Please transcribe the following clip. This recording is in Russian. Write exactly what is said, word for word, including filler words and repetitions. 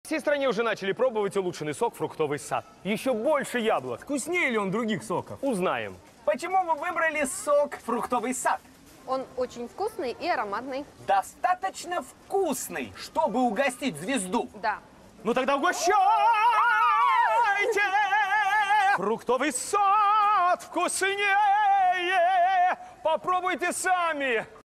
В всей стране уже начали пробовать улучшенный сок «Фруктовый сад». Еще больше яблок. Вкуснее ли он других соков? Узнаем. Почему вы выбрали сок «Фруктовый сад»? Он очень вкусный и ароматный. Достаточно вкусный, чтобы угостить звезду. Да. Ну тогда угощайте! Фруктовый сад вкуснее! Попробуйте сами!